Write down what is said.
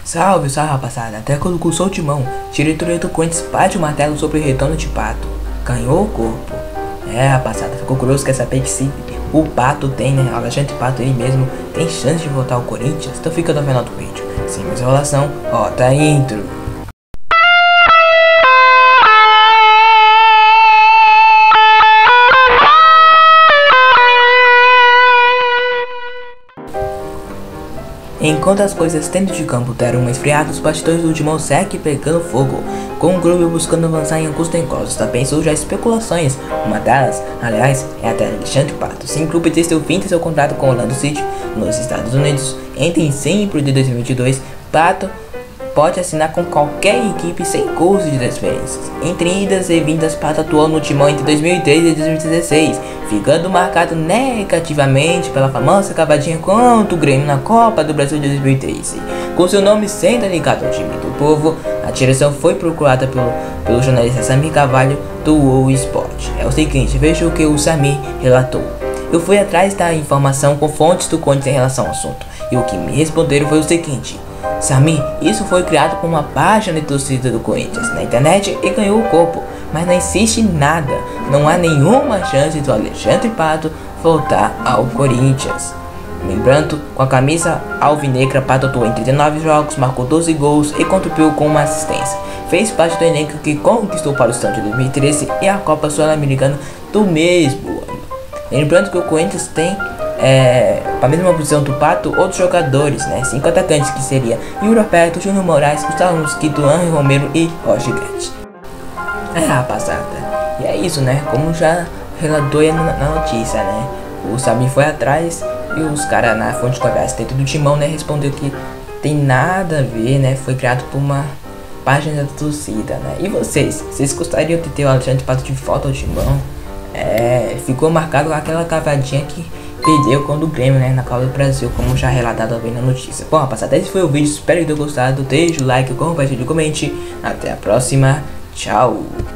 Salve, salve rapaziada, até quando cursou o timão, diretoria do Corinthians bate o martelo sobre o retorno de Pato. Ganhou o corpo. Rapaziada, ficou curioso, quer saber que se o Pato tem, né, Alexandre Pato ele mesmo, tem chance de voltar ao Corinthians? Então fica no final do vídeo. Sem mais enrolação, ó, tá intro. Enquanto as coisas dentro de campo deram uma esfriada, os bastidores do timão segue pegando fogo, com o Grêmio buscando avançar em Augusto Encostas. Também surgem especulações, uma delas, aliás, é a de Alexandre Pato. Sem clube ter seu fim de seu contrato com o Orlando City, nos Estados Unidos, em dezembro de 2022, Pato pode assinar com qualquer equipe sem custo de transferências. Entre idas e vindas, Pato atuou no timão entre 2013 e 2016, ficando marcado negativamente pela famosa cavadinha contra o Grêmio na Copa do Brasil de 2013. Com seu nome sendo ligado ao time do povo, a direção foi procurada pelo jornalista Samir Carvalho do UOL Sport. É o seguinte, veja o que o Samir relatou. Eu fui atrás da informação com fontes do Corinthians em relação ao assunto, e o que me responderam foi o seguinte: Samir, isso foi criado por uma página de torcida do Corinthians na internet e ganhou o corpo, mas não existe nada, não há nenhuma chance do Alexandre Pato voltar ao Corinthians. Lembrando, com a camisa alvinegra, Pato atuou em 39 jogos, marcou 12 gols e contribuiu com uma assistência. Fez parte do elenco que conquistou o Paulistão de 2013 e a Copa Sul-Americana do mesmo ano. Lembrando que o Corinthians tem para a mesma posição do Pato, outros jogadores, né? 5 atacantes, que seria Yuri Alberto, Júnior Moraes, Gustavo Mosquito, Henry Romero e Roger Guedes. Rapaziada, e é isso, né? Como já relatou na notícia, né? O Samir foi atrás e os caras na fonte de conversa dentro do timão, né, respondeu que tem nada a ver, né? Foi criado por uma página da torcida, né? E vocês gostariam de ter o Alexandre Pato de volta ao timão? Ficou marcado com aquela cavadinha que perdeu quando o Grêmio, né, na Copa do Brasil, como já relatado bem na notícia. Bom, rapaziada, esse foi o vídeo, espero que tenham gostado. Deixe o like, compartilhe, comente. Até a próxima, tchau!